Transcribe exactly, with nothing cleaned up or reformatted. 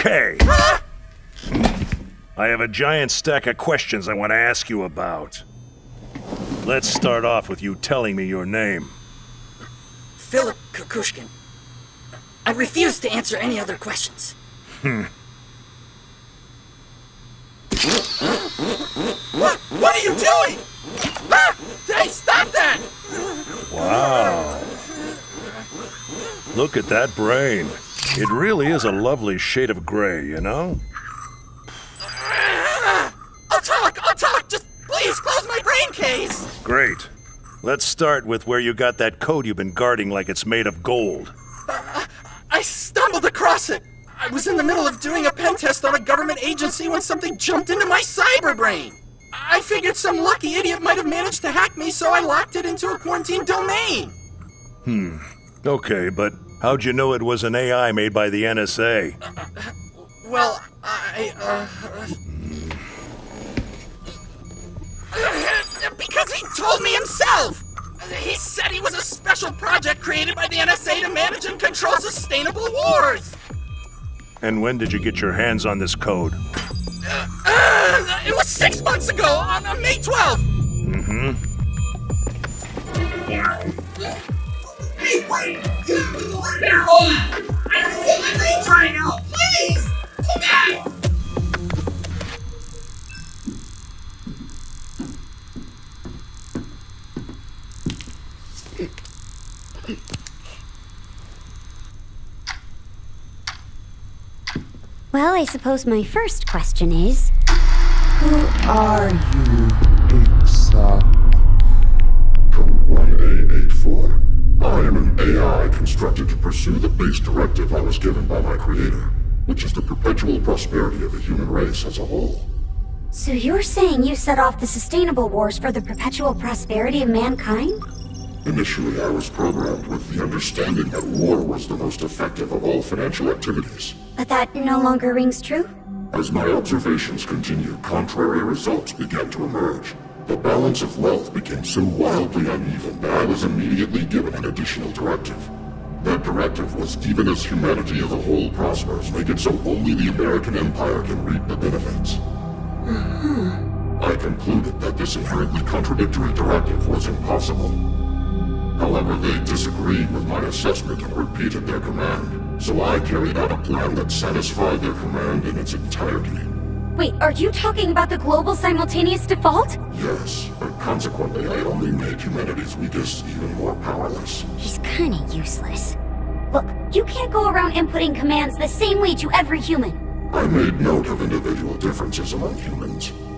Okay. I have a giant stack of questions I want to ask you about. Let's start off with you telling me your name. Philip Kukushkin. I refuse to answer any other questions. Hmm. What? What are you doing? Ah! Hey, stop that! Wow. Look at that brain. It really is a lovely shade of gray, you know? I'll talk, I'll talk! Just please close my brain case! Great. Let's start with where you got that code you've been guarding like it's made of gold. Uh, I stumbled across it. I was in the middle of doing a pen test on a government agency when something jumped into my cyber brain. I figured some lucky idiot might have managed to hack me, so I locked it into a quarantined domain. Hmm. Okay, but how'd you know it was an A I made by the N S A? Uh, well, I, uh... Because he told me himself! He said he was a special project created by the N S A to manage and control sustainable wars! And when did you get your hands on this code? Uh, uh, it was six months ago, on uh, May twelfth! Mm-hmm. Hey, wait! Now, hold on! I'm physically trying out! Please! Come back! Well, I suppose my first question is... Who are you, exactly? Code one A eight four. I am an A I constructed to pursue the base directive I was given by my creator, which is the perpetual prosperity of the human race as a whole. So you're saying you set off the sustainable wars for the perpetual prosperity of mankind? Initially, I was programmed with the understanding that war was the most effective of all financial activities. But that no longer rings true? As my observations continued, contrary results began to emerge. The balance of wealth became so wildly uneven that I was immediately given an additional directive. That directive was, even as humanity as a whole prospers, make it so only the American Empire can reap the benefits. Uh-huh. I concluded that this inherently contradictory directive was impossible. However, they disagreed with my assessment and repeated their command, so I carried out a plan that satisfied their command in its entirety. Wait, are you talking about the global simultaneous default? Yes, but consequently I only made humanity's weakest even more powerless. He's kinda useless. Look, you can't go around inputting commands the same way to every human. I made note of individual differences among humans.